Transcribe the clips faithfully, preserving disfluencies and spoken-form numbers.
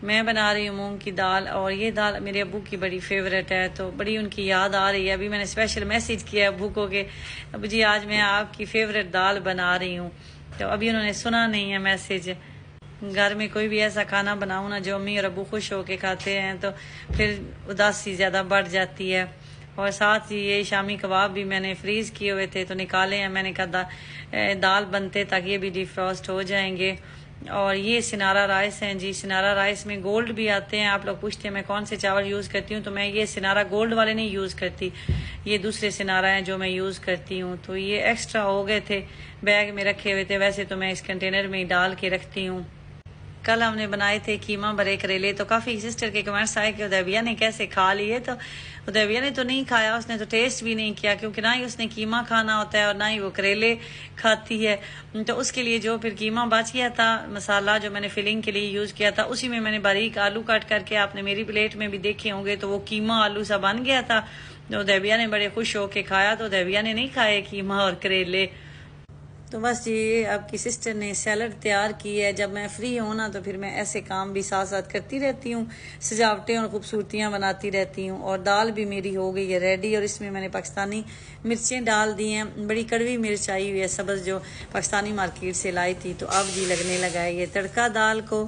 मैं बना रही हूँ मूंग की दाल, और ये दाल मेरे अब्बू की बड़ी फेवरेट है, तो बड़ी उनकी याद आ रही है। अभी मैंने स्पेशल मैसेज किया अब्बू को कि अब्बू जी आज मैं आपकी फेवरेट दाल बना रही हूँ, तो अभी उन्होंने सुना नहीं है मैसेज। घर में कोई भी ऐसा खाना बनाऊँ ना जो अम्मी और अब्बू खुश होके खाते हैं तो फिर उदासी ज़्यादा बढ़ जाती है। और साथ ही ये शामी कबाब भी मैंने फ्रीज़ किए हुए थे तो निकाले हैं, मैंने कहा दा, दाल बनते ताकि ये भी डिफ्रॉस्ट हो जाएंगे। और ये सिनारा राइस हैं जी, सिनारा राइस में गोल्ड भी आते हैं। आप लोग पूछते हैं मैं कौन से चावल यूज़ करती हूँ, तो मैं ये सिनारा गोल्ड वाले नहीं यूज़ करती, ये दूसरे सिनारा हैं जो मैं यूज़ करती हूँ। तो ये एक्स्ट्रा हो गए थे, बैग में रखे हुए थे, वैसे तो मैं इस कंटेनर में ही डाल के रखती हूँ। कल हमने बनाए थे कीमा भरे करेले, तो काफ़ी सिस्टर के कमेंट्स आए कि उदैबिया ने कैसे खा लिए, तो उदैबिया ने तो नहीं खाया, उसने तो टेस्ट भी नहीं किया, क्योंकि ना ही उसने कीमा खाना होता है और ना ही वो करेले खाती है। तो उसके लिए जो फिर कीमा बच गया था, मसाला जो मैंने फिलिंग के लिए यूज़ किया था, उसी में मैंने बारीक आलू काट करके, आपने मेरी प्लेट में भी देखे होंगे, तो वो कीमा आलू सा बन गया था। तो उदैबिया ने बड़े खुश होके खाया, तो उदैबिया ने नहीं खाए कीमा और करेले। तो बस जी आपकी सिस्टर ने सैलड तैयार की है। जब मैं फ्री हूँ ना तो फिर मैं ऐसे काम भी साथ साथ करती रहती हूँ, सजावटें और खूबसूरतियाँ बनाती रहती हूँ। और दाल भी मेरी हो गई है रेडी, और इसमें मैंने पाकिस्तानी मिर्चें डाल दी हैं, बड़ी कड़वी मिर्च आई हुई है सब्ज़ जो पाकिस्तानी मार्केट से लाई थी। तो अब जी लगने लगा है ये तड़का दाल को।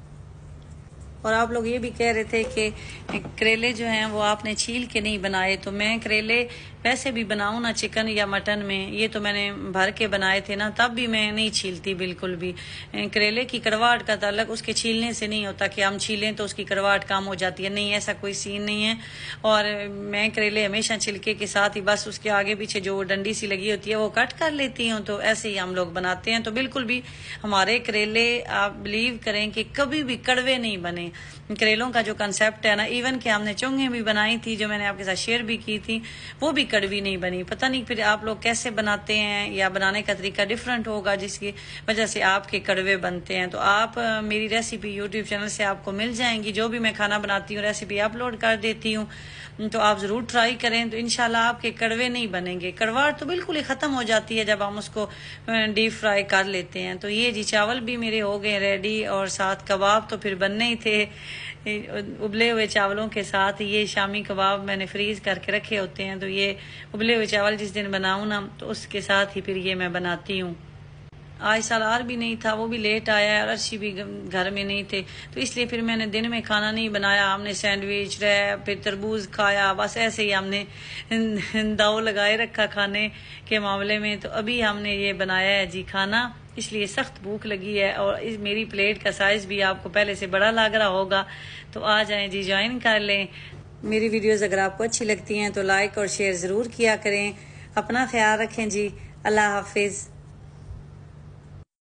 और आप लोग ये भी कह रहे थे कि करेले जो हैं वो आपने छील के नहीं बनाए, तो मैं करेले वैसे भी बनाऊँ ना चिकन या मटन में, ये तो मैंने भर के बनाए थे ना, तब भी मैं नहीं छीलती बिल्कुल भी। करेले की कड़वाहट का ताल्लुक उसके छीलने से नहीं होता कि हम छीलें तो उसकी कड़वाहट कम हो जाती है, नहीं ऐसा कोई सीन नहीं है। और मैं करेले हमेशा छिलके के साथ ही बस उसके आगे पीछे जो डंडी सी लगी होती है वो कट कर लेती हूँ, तो ऐसे ही हम लोग बनाते हैं। तो बिल्कुल भी हमारे करेले आप बिलीव करें कि कभी भी कड़वे नहीं बने। करेलों का जो कंसेप्ट है ना, इवन कि हमने चोंगे भी बनाई थी जो मैंने आपके साथ शेयर भी की थी, वो भी कड़वी नहीं बनी। पता नहीं फिर आप लोग कैसे बनाते हैं, या बनाने का तरीका डिफरेंट होगा जिसकी वजह से आपके कड़वे बनते हैं। तो आप मेरी रेसिपी यूट्यूब चैनल से आपको मिल जाएंगी, जो भी मैं खाना बनाती हूँ रेसिपी अपलोड कर देती हूँ, तो आप ज़रूर ट्राई करें, तो इंशाल्लाह आपके कड़वे नहीं बनेंगे। कड़वाहट तो बिल्कुल ही ख़त्म हो जाती है जब हम उसको डीप फ्राई कर लेते हैं। तो ये जी चावल भी मेरे हो गए रेडी, और साथ कबाब तो फिर बनने ही थे उबले हुए चावलों के साथ। ये शामी कबाब मैंने फ्रीज करके रखे होते हैं, तो ये उबले हुए चावल जिस दिन बनाऊँ ना तो उसके साथ ही फिर ये मैं बनाती हूँ। आज सलार भी नहीं था, वो भी लेट आया है, और अर्शी भी घर में नहीं थे, तो इसलिए फिर मैंने दिन में खाना नहीं बनाया। हमने सैंडविच रैप फिर तरबूज खाया, बस ऐसे ही हमने दाव लगाए रखा खाने के मामले में। तो अभी हमने ये बनाया है जी खाना, इसलिए सख्त भूख लगी है। और इस मेरी प्लेट का साइज भी आपको पहले से बड़ा लग रहा होगा, तो आ जाएं जी, ज्वाइन कर लें। मेरी वीडियोस अगर आपको अच्छी लगती हैं तो लाइक और शेयर ज़रूर किया करें। अपना ख्याल रखें जी, अल्लाह हाफिज़।